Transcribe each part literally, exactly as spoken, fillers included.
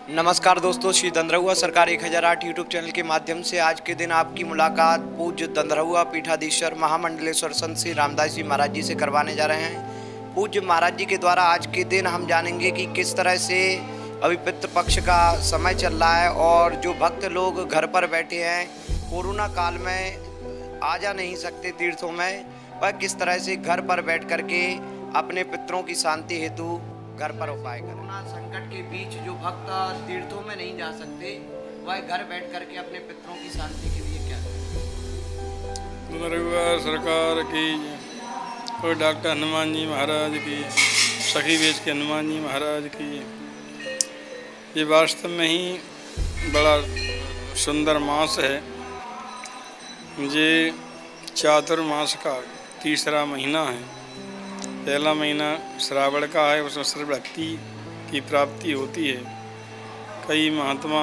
नमस्कार दोस्तों, श्री दंदरहुआ सरकार एक हज़ार आठ यूट्यूब चैनल के माध्यम से आज के दिन आपकी मुलाकात पूज्य दंदरहुआ पीठाधीश्वर महामंडलेश्वर संत श्री रामदास जी महाराज जी से करवाने जा रहे हैं। पूज्य महाराज जी के द्वारा आज के दिन हम जानेंगे कि किस तरह से अभी पितृ पक्ष का समय चल रहा है और जो भक्त लोग घर पर बैठे हैं, कोरोना काल में आ जा नहीं सकते तीर्थों में, वह किस तरह से घर पर बैठ करके अपने पितरों की शांति हेतु घर पर उपाय करें। कोरोना संकट के बीच जो भक्त तीर्थों में नहीं जा सकते, वह घर बैठ करके अपने पितरों की शांति के लिए क्या करें। दंदरहुआ सरकार की और डॉक्टर हनुमान जी महाराज की, सखी वेश के हनुमान जी महाराज की। ये वास्तव में ही बड़ा सुंदर मास है। ये चातुर्मास का तीसरा महीना है। पहला महीना श्रावण का है, उसमें सर्वभक्ति की प्राप्ति होती है। कई महात्मा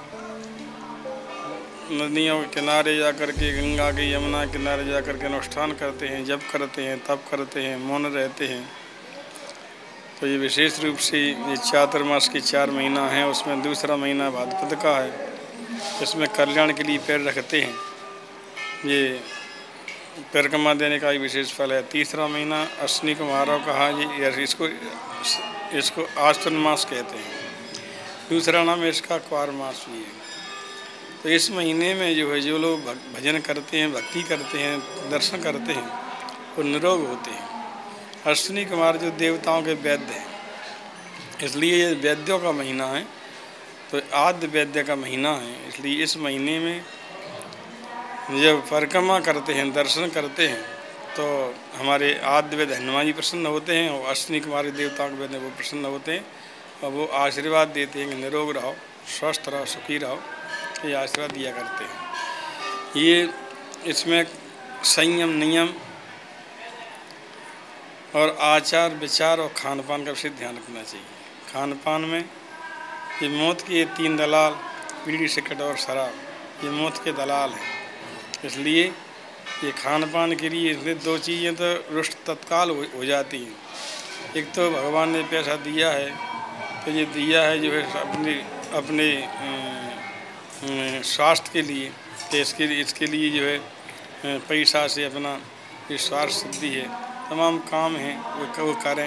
नदियों के किनारे जा कर के, गंगा के यमुना के किनारे जा कर के अनुष्ठान करते हैं, जप करते हैं, तप करते हैं, मौन रहते हैं। तो ये विशेष रूप से ये चातुर्मास की चार महीना है। उसमें दूसरा महीना भाद्रपद का है, इसमें कल्याण के लिए पैर रखते हैं। ये परिक्रमा देने का ही विशेष फल है। तीसरा महीना अश्विनी कुमारों कहा जी, इसको इसको आश्विन मास कहते हैं। दूसरा नाम इसका क्वार मास भी है। तो इस महीने में जो है जो लोग भजन करते हैं, भक्ति करते हैं, दर्शन करते हैं, वो निरोग होते हैं। अश्विनी कुमार जो देवताओं के वैद्य हैं, इसलिए ये वैद्यों का महीना है। तो आद्य वैद्य का महीना है, इसलिए इस महीने में जब परिक्रमा करते हैं, दर्शन करते हैं, तो हमारे आद्य वेद हनुमान जी प्रसन्न होते हैं और अश्विनी कुमार देवताओं के वेद वो प्रसन्न होते हैं और वो आशीर्वाद देते हैं कि निरोग रहो, स्वस्थ रहो, सुखी रहो। ये आशीर्वाद दिया करते हैं। ये इसमें संयम, नियम और आचार विचार और खान पान का विशेष ध्यान रखना चाहिए। खान पान में ये मौत के ये तीन दलाल, बीड़ी, सिगरेट और शराब, ये मौत के दलाल हैं। इसलिए ये खान पान के लिए इसलिए दो चीज़ें तो रुष्ट तत्काल हो, हो जाती हैं। एक तो भगवान ने पैसा दिया है, तो ये दिया है जो है अपने अपने स्वास्थ्य के लिए, तो इसके इसके लिए जो है पैसा से अपना ये स्वास्थ्य सिद्धि है, तमाम काम हैं वो वो करें।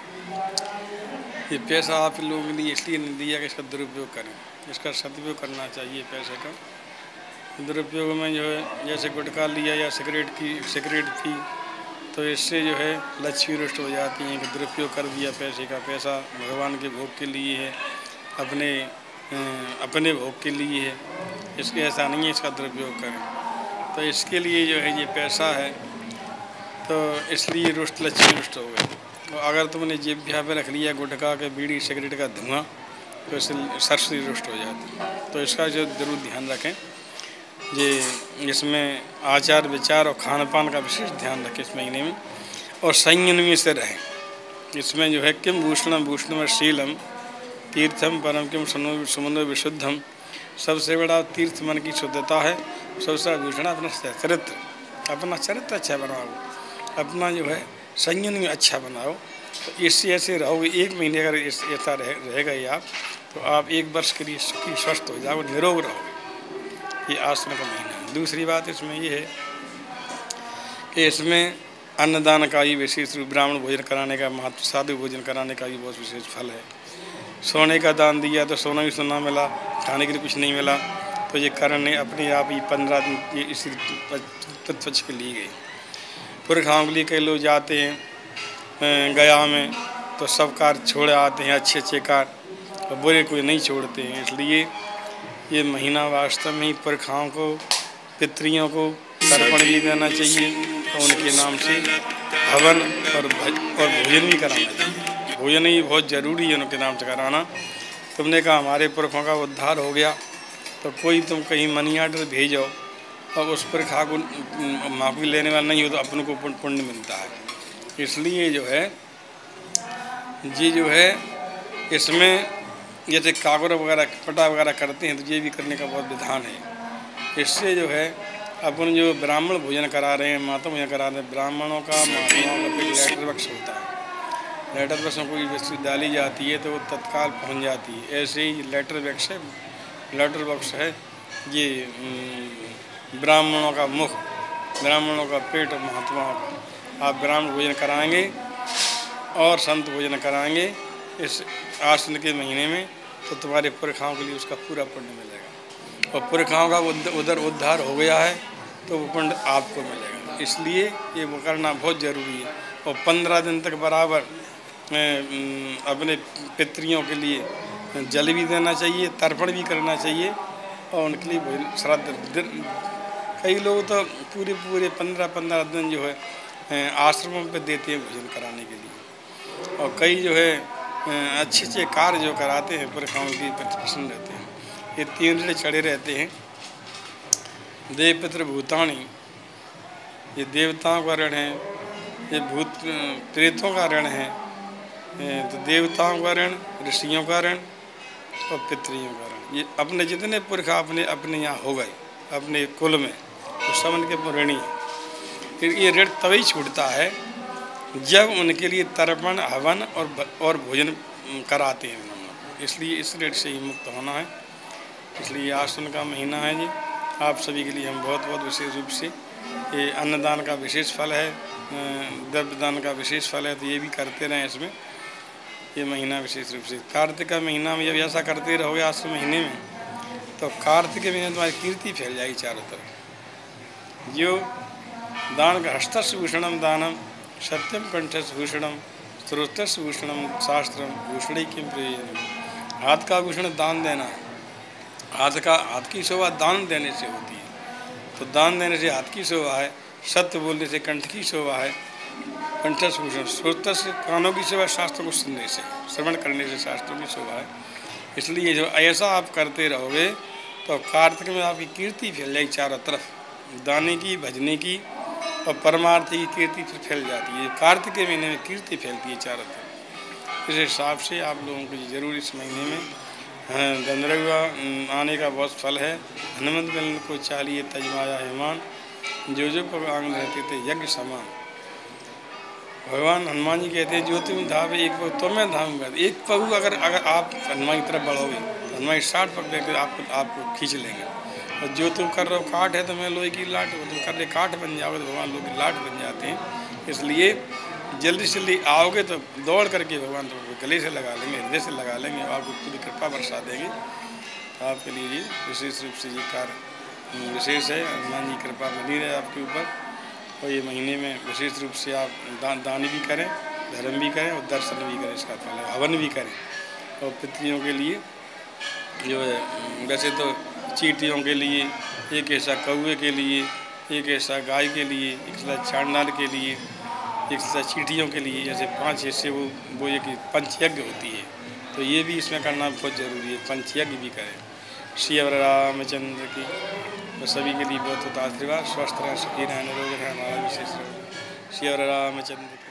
ये पैसा आप लोगों के लिए इसलिए नहीं दिया कि इसका दुरुपयोग करें, इसका सदुपयोग करना चाहिए। पैसे का दुरुपयोग में जो है जैसे गुटखा लिया या सिगरेट की सिगरेट पी, तो इससे जो है लक्ष्मी रुष्ट हो जाती हैं कि दुरुपयोग कर दिया पैसे का। पैसा भगवान के भोग के लिए है, अपने अपने भोग के लिए है, इसके ऐसा नहीं है इसका दुरुपयोग करें। तो इसके लिए जो है ये पैसा है, तो इसलिए रुष्ट लक्ष्मी रुष्ट हो गए। तो अगर तुमने जेब पे रख लिया गुटखा के, बीड़ी सिगरेट का धुआं, तो इससे सरस्वती रुष्ट हो जाती है। तो इसका जो जरूर ध्यान रखें। ये इसमें आचार विचार और खान पान का विशेष ध्यान रखें इस महीने में, और संयम से रहें। इसमें जो है किम भूषणम भूषणम शीलम तीर्थम परम किम सुनो सुमनो विशुद्धम। सबसे बड़ा तीर्थ मन की शुद्धता है, सबसे भूषण अपना चरित्र, अपना चरित्र अच्छा बनाओ, अपना जो है संयम में अच्छा बनाओ। तो इससे ऐसे रहोगे, एक महीने अगर ऐसा रहे रहेगा ये आप, तो आप एक वर्ष के लिए सुखी स्वस्थ हो जाओगे, निरोग रहोगे। ये आश्रम का महीना है। दूसरी बात इसमें ये है कि इसमें अन्नदान का ही विशेष रूप, ब्राह्मण भोजन कराने का महत्व, साधु भोजन कराने का भी बहुत विशेष फल है। सोने का दान दिया तो सोना भी सोना मिला, खाने के लिए कुछ नहीं मिला, तो ये कारण ने अपने आप ही पंद्रह दिन ये इसी तत्वच के लिए गए। पुरखाओं के लिए कई लोग जाते हैं गया में, तो सब कार्य छोड़ आते हैं, अच्छे अच्छे कार्य, और बुरे कोई नहीं छोड़ते हैं। इसलिए ये महीना वास्तव में ही पुरखाओं को, पितरियों को तर्पण भी देना चाहिए और उनके नाम से हवन और और भोजन भी कराना चाहिए। भोजन ही बहुत ज़रूरी है उनके नाम से कराना। तुमने कहा हमारे पुरखों का उद्धार हो गया, तो कोई तुम कहीं मनी आर्डर भेजो और उस पुरखा को माफी लेने वाला नहीं हो, तो अपन को पुण्य मिलता है। इसलिए जो है ये जो है इसमें जैसे कागुर वगैरह पटा वगैरह करते हैं, तो ये भी करने का बहुत विधान है। इससे जो है अपन जो ब्राह्मण भोजन करा रहे हैं, माता भोजन करा रहे हैं, ब्राह्मणों का, महात्माओं का पेट लेटर बक्स होता है। लेटर बॉक्स में कोई वस्तु डाली जाती है तो वो तत्काल पहुंच जाती है। ऐसे ही लेटर बॉक्स है लेटर बॉक्स है ये ब्राह्मणों का मुख, ब्राह्मणों का पेट, महात्माओं का। आप ब्राह्मण भोजन कराएंगे और संत भोजन कराएंगे इस आश्विन के महीने में, तो तुम्हारे पुरखाओं के लिए उसका पूरा पुण्य मिलेगा। और पुरखाओं का उधर उद्धार हो गया है तो वो पुण्य आपको मिलेगा। इसलिए ये वो करना बहुत ज़रूरी है। और पंद्रह दिन तक बराबर अपने पितरियों के लिए जल भी देना चाहिए, तर्पण भी करना चाहिए और उनके लिए भोजन श्राद्ध। कई लोग तो पूरे पूरे पंद्रह पंद्रह दिन जो है आश्रमों पे देते हैं भोजन कराने के लिए। और कई जो है अच्छे अच्छे कार्य जो कराते हैं पुरखाओं की प्रसन्न रहते हैं। ये तीन ऋण चढ़े रहते हैं, देव पितृ भूतानी, ये देवताओं का ऋण है, ये भूत प्रेतों का ऋण है, तो देवताओं का ऋण, ऋषियों का ऋण और पितरियों का ऋण। ये अपने जितने पुरखा अपने अपने यहाँ हो गए अपने कुल में, तो सब उनके ऋणी हैं। फिर ये ऋण तभी छूटता है जब उनके लिए तर्पण, हवन और और भोजन कराते हैं हम लोग। इसलिए इस ऋण से ही मुक्त होना है। इसलिए आश्विन का महीना है जी, आप सभी के लिए हम बहुत बहुत विशेष रूप से, ये अन्नदान का विशेष फल है, द्रव्यदान का विशेष फल है, तो ये भी करते रहें। इसमें ये महीना विशेष रूप से कार्तिक का महीना में जब ऐसा करते रहोगे आश्विन महीने में, तो कार्तिक के महीने तुम्हारी कीर्ति फैल जाएगी चारों तरफ। जो दान का हस्तस् भूषणम दानम, सत्यम कंठस् भूषणम, श्रोतस् भूषणम, शास्त्रम भूषण किम प्रयोजनम। हाथ का भूषण दान देना, हाथ का हाथ की शोभा दान देने से होती है, तो दान देने से हाथ की शोभा है, सत्य बोलने से कंठ की शोभा है, कंठस् भूषण, श्रोतस् कानों की शोभा, शास्त्रों को सुनने से, श्रवण करने से शास्त्रों की शोभा है। इसलिए जो ऐसा आप करते रहोगे तो कार्तिक में आपकी कीर्ति फैल जाएगी चारों तरफ, दाने की, भजने की और परमार्थ की कीर्ति फिर फैल जाती है। कार्तिक के महीने में कीर्ति फैलती है चारों तरफ। इस हिसाब से आप लोगों को जरूर इस महीने में दंद्रगुआ आने का बहुत फल है। हनुमंत मिलन को चालिए तजमाया हेमान, जो जो पग आंग रहते थे यज्ञ समान। भगवान हनुमान जी कहते हैं जो तुम धावे एक पग तो मैं धाऊंगा। एक पग अगर अगर आप हनुमान की तरफ बढ़ोगे तो हनुमान साठ पग देकर आपको आपको खींच लेंगे। और जो तुम कर रहे हो काठ है तो मैं लोहे की लाट, तुम कर रहे काठ बन जाओगे तो भगवान लोहे की लाट बन जाते हैं। इसलिए जल्दी से जल्दी आओगे तो दौड़ करके भगवान तुमको गले से लगा लेंगे, हृदय से लगा लेंगे, आपको पूरी कृपा बरसा देंगे। तो आपके लिए ये विशेष रूप से ये कार्य विशेष है। हनुमान जी कृपा बनी रहे आपके ऊपर। और ये महीने में विशेष रूप से आप दान दान भी करें, धर्म भी करें और दर्शन भी करें, इसका फल है। हवन भी करें। और पितरियों के लिए जो है वैसे तो चींटियों के लिए, एक ऐसा कौवे के लिए, एक ऐसा गाय के लिए, एक ऐसा चांडाल के लिए, एक ऐसा चींटियों के लिए, जैसे पांच ऐसे वो वो एक पंचयज्ञ होती है, तो ये भी इसमें करना बहुत ज़रूरी है। पंचयज्ञ भी करें। श्री रामचंद्र की तो सभी के लिए बहुत बहुत आशीर्वाद। स्वस्थ रहें, सुखी रहें, निरोग रहें, हमारा विशेष श्री रामचंद्र।